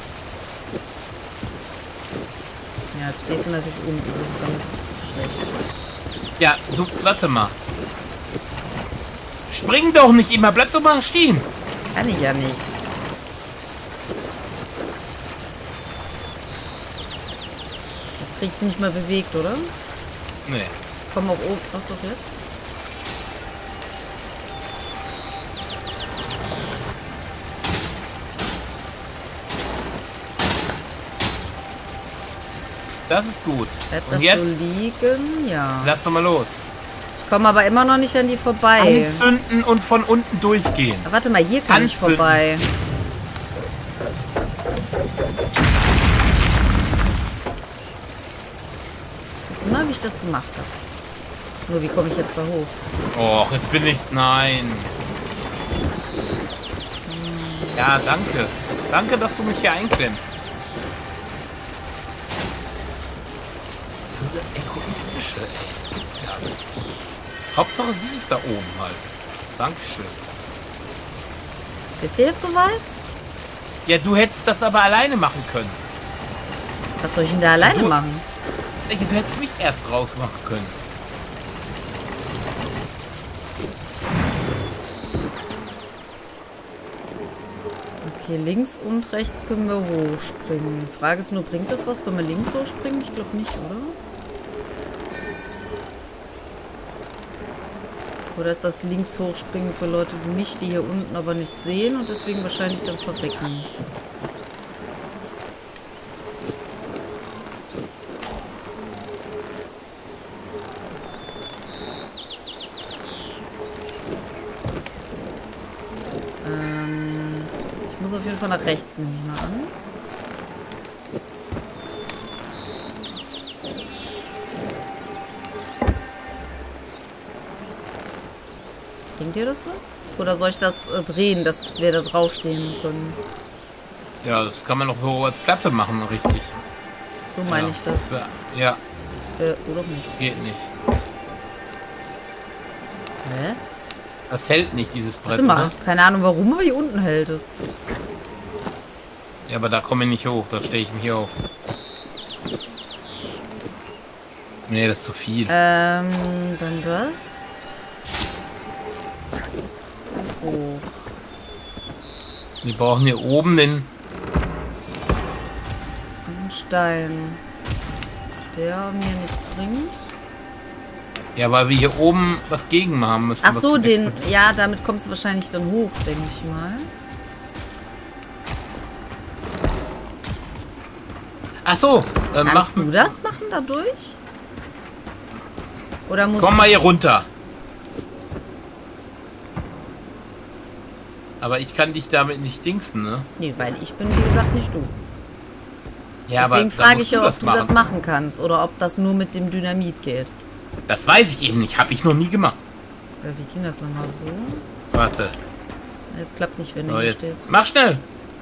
Speaker 3: Ja, jetzt stehst du natürlich unten. Das ist ganz schlecht.
Speaker 4: Ja, du, warte mal. Spring doch nicht immer, bleib doch mal stehen.
Speaker 3: Kann ich ja nicht. Du kriegst du nicht mal bewegt, oder?
Speaker 4: Nee.
Speaker 3: Komm auf oben. Ach doch jetzt.
Speaker 4: Das ist gut.
Speaker 3: Bleibt
Speaker 4: Und
Speaker 3: das
Speaker 4: jetzt?
Speaker 3: so liegen? Ja.
Speaker 4: Lass doch mal los.
Speaker 3: Ich komme aber immer noch nicht an die vorbei.
Speaker 4: Anzünden und von unten durchgehen.
Speaker 3: Ah, warte mal, hier kann ich
Speaker 4: Anzünden.
Speaker 3: vorbei. Siehst du mal, wie ich das gemacht habe? Nur, wie komme ich jetzt da hoch?
Speaker 4: Oh, jetzt bin ich... Nein. Ja, danke. Danke, dass du mich hier einklemmst. So eine egoistische, ey. Das gibt's gar nicht. Hauptsache sie ist da oben halt. Dankeschön.
Speaker 3: Ist ihr jetzt soweit?
Speaker 4: Ja, du hättest das aber alleine machen können.
Speaker 3: Was soll ich denn da alleine
Speaker 4: Du-
Speaker 3: machen?
Speaker 4: Du hättest mich erst rausmachen können.
Speaker 3: Okay, links und rechts können wir hochspringen. Frage ist nur, bringt das was, wenn wir links hochspringen? Ich glaube nicht, oder? Oder ist das links hochspringen für Leute wie mich, die hier unten aber nicht sehen und deswegen wahrscheinlich dann verrecken? Ich muss auf jeden Fall nach rechts, nehme ich mal an. Bringt dir das was? Oder soll ich das drehen, dass wir da draufstehen können?
Speaker 4: Ja, das kann man doch so als Platte machen, richtig.
Speaker 3: So meine ich das.
Speaker 4: Ja,
Speaker 3: Oder nicht?
Speaker 4: geht nicht.
Speaker 3: Hä?
Speaker 4: Das hält nicht, dieses Brett,
Speaker 3: Warte mal,
Speaker 4: oder?
Speaker 3: keine Ahnung warum, aber hier unten hält es.
Speaker 4: Ja, aber da komme ich nicht hoch, da stehe ich mich auf. Nee, das ist zu viel.
Speaker 3: Dann das. Oh.
Speaker 4: Wir brauchen hier oben den...
Speaker 3: Das ist ein Stein. Der mir nichts bringt.
Speaker 4: Ja, weil wir hier oben was gegen haben müssen.
Speaker 3: Ach
Speaker 4: was
Speaker 3: so,
Speaker 4: zu
Speaker 3: den.
Speaker 4: explodieren.
Speaker 3: Ja, damit kommst du wahrscheinlich dann hoch, denke ich mal.
Speaker 4: Ach so, mach...
Speaker 3: Kannst du das machen dadurch? Oder muss
Speaker 4: Komm mal
Speaker 3: ich...
Speaker 4: hier runter. Aber ich kann dich damit nicht dingsen, ne?
Speaker 3: Nee, weil ich bin, wie gesagt, nicht du.
Speaker 4: Ja,
Speaker 3: Deswegen
Speaker 4: aber
Speaker 3: frage ich ja, ob du das machen kannst oder ob das nur mit dem Dynamit geht.
Speaker 4: Das weiß ich eben nicht. Habe ich noch nie gemacht.
Speaker 3: Wie ging das nochmal so?
Speaker 4: Warte.
Speaker 3: Es klappt nicht, wenn du
Speaker 4: So,
Speaker 3: hier
Speaker 4: jetzt.
Speaker 3: stehst.
Speaker 4: Mach schnell.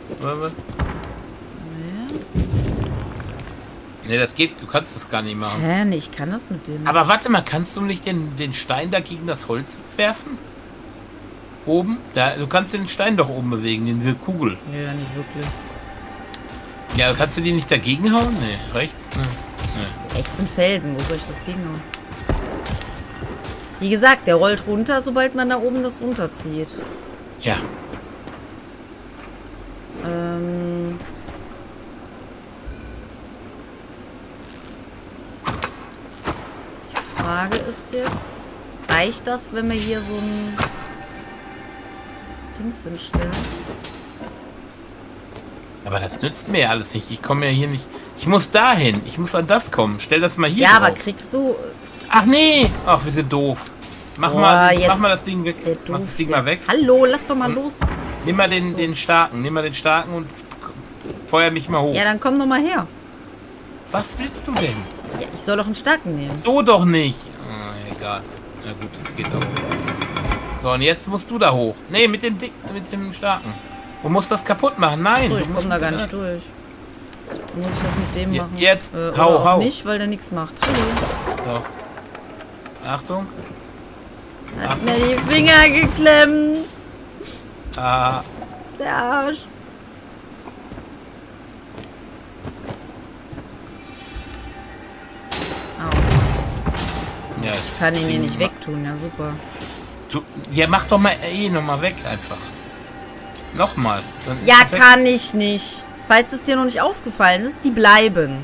Speaker 3: Nee.
Speaker 4: Nee, das geht. Du kannst das gar nicht machen.
Speaker 3: Hä? Nee, ich kann das mit dem.
Speaker 4: Aber warte mal, kannst du nicht den Stein da gegen das Holz werfen? Oben? Du kannst den Stein doch oben bewegen, diese Kugel.
Speaker 3: Ja, nicht wirklich.
Speaker 4: Ja, kannst du die nicht dagegen hauen? Nee, rechts? Nee.
Speaker 3: Rechts sind Felsen, wo soll ich das gegenhauen? Wie gesagt, der rollt runter, sobald man da oben das runterzieht.
Speaker 4: Ja.
Speaker 3: Die Frage ist jetzt, reicht das, wenn wir hier so ein Dings hinstellen?
Speaker 4: Aber das nützt mir ja alles nicht. Ich komme ja hier nicht... Ich muss dahin. Ich muss an das kommen. Stell das mal hier
Speaker 3: Ja,
Speaker 4: drauf.
Speaker 3: aber kriegst du...
Speaker 4: Ach nee! Ach, wir sind doof. Mach mal das Ding weg. Mach das Ding mal weg.
Speaker 3: Hallo, lass doch mal los.
Speaker 4: Nimm mal den starken. Nimm mal den starken und feuer mich mal hoch.
Speaker 3: Ja, dann komm doch mal her.
Speaker 4: Was willst du denn?
Speaker 3: Ja, ich soll doch einen starken nehmen.
Speaker 4: So doch nicht. Oh, egal. Na gut, das geht doch. So, und jetzt musst du da hoch. Nee, mit dem starken. Du musst das kaputt machen. Nein.
Speaker 3: So, ich komme da gar nicht durch. Dann muss ich das mit dem machen.
Speaker 4: Jetzt.
Speaker 3: Hau. Nicht, weil der nichts macht. Hallo.
Speaker 4: So. Achtung.
Speaker 3: Hat mir die Finger geklemmt.
Speaker 4: Ah.
Speaker 3: Der Arsch. Au.
Speaker 4: Ja,
Speaker 3: Ich kann ihn hier nicht wegtun. Ja, super.
Speaker 4: Ja, mach doch mal nochmal weg einfach. Nochmal.
Speaker 3: Ja, kann ich nicht. Falls es dir noch nicht aufgefallen ist, die bleiben.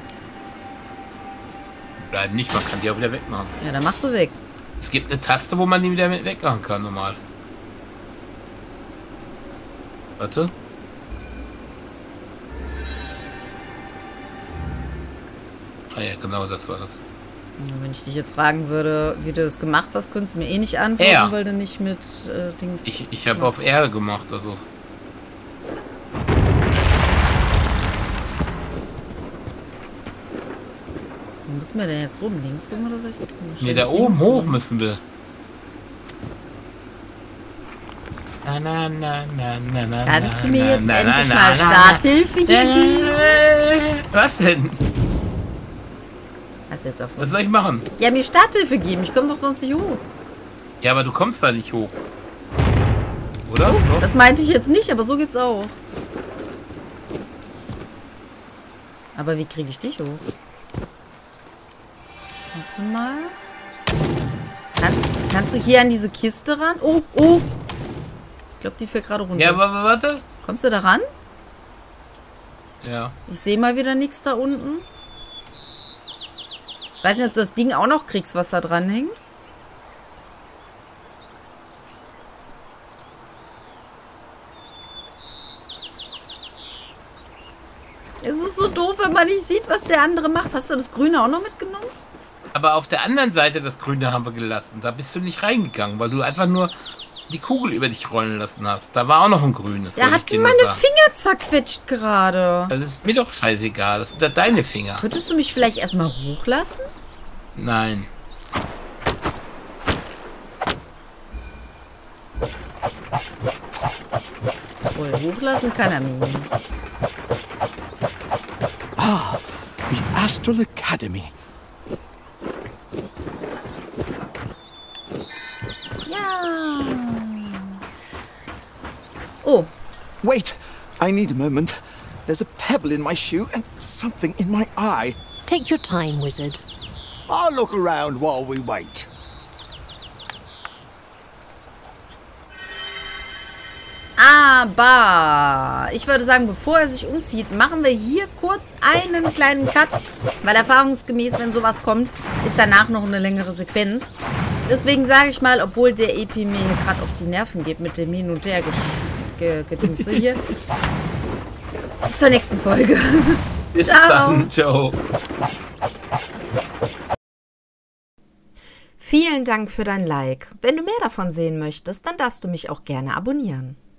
Speaker 4: Die bleiben nicht, man kann die auch wieder wegmachen.
Speaker 3: Ja, dann machst du weg.
Speaker 4: Es gibt eine Taste, wo man die wieder mit wegmachen kann, normal. Warte. Ah ja, genau, das war das.
Speaker 3: Ja, wenn ich dich jetzt fragen würde, wie du das gemacht hast, könntest du mir eh nicht antworten, weil du nicht mit Dings...
Speaker 4: Ich habe auf R gemacht, also...
Speaker 3: Wo müssen wir denn jetzt rum? Links rum oder rechts?
Speaker 4: Nee, da oben hoch müssen wir.
Speaker 3: Kannst du mir jetzt endlich mal Starthilfe hier geben?
Speaker 4: Was denn?
Speaker 3: Hast du jetzt auf
Speaker 4: Was soll ich machen?
Speaker 3: Ja, mir Starthilfe geben. Ich komme doch sonst nicht hoch.
Speaker 4: Ja, aber du kommst da nicht hoch. Oder?
Speaker 3: Oh, das meinte ich jetzt nicht, aber so geht's auch. Aber wie kriege ich dich hoch? Warte mal. Kannst du hier an diese Kiste ran? Oh. Ich glaube, die fällt gerade runter.
Speaker 4: Ja, aber warte.
Speaker 3: Kommst du da ran?
Speaker 4: Ja.
Speaker 3: Ich sehe mal wieder nichts da unten. Ich weiß nicht, ob du das Ding auch noch kriegst, was da dran hängt. Es ist so doof, wenn man nicht sieht, was der andere macht. Hast du das Grüne auch noch mitgenommen?
Speaker 4: Aber auf der anderen Seite das Grüne haben wir gelassen. Da bist du nicht reingegangen, weil du einfach nur die Kugel über dich rollen lassen hast. Da war auch noch ein grünes.
Speaker 3: Der hat mir meine Finger zerquetscht gerade.
Speaker 4: Das ist mir doch scheißegal. Das sind ja deine Finger.
Speaker 3: Könntest du mich vielleicht erstmal hochlassen?
Speaker 4: Nein.
Speaker 3: Wohl, hochlassen kann er mich nicht.
Speaker 1: Ah, the Astral Academy.
Speaker 3: Ja. Oh.
Speaker 1: Wait, I need a moment. There's a pebble in my shoe and something in my eye.
Speaker 2: Take your time, wizard.
Speaker 6: I'll look around while we wait.
Speaker 3: Aber ich würde sagen, bevor er sich umzieht, machen wir hier kurz einen kleinen Cut, weil erfahrungsgemäß, wenn sowas kommt, ist danach noch eine längere Sequenz. Deswegen sage ich mal, obwohl der EP mir hier gerade auf die Nerven geht mit dem Hin- und Her-Gedingse hier. Bis zur nächsten Folge.
Speaker 4: Bis
Speaker 3: Ciao.
Speaker 4: dann. Ciao.
Speaker 3: Vielen Dank für dein Like. Wenn du mehr davon sehen möchtest, dann darfst du mich auch gerne abonnieren.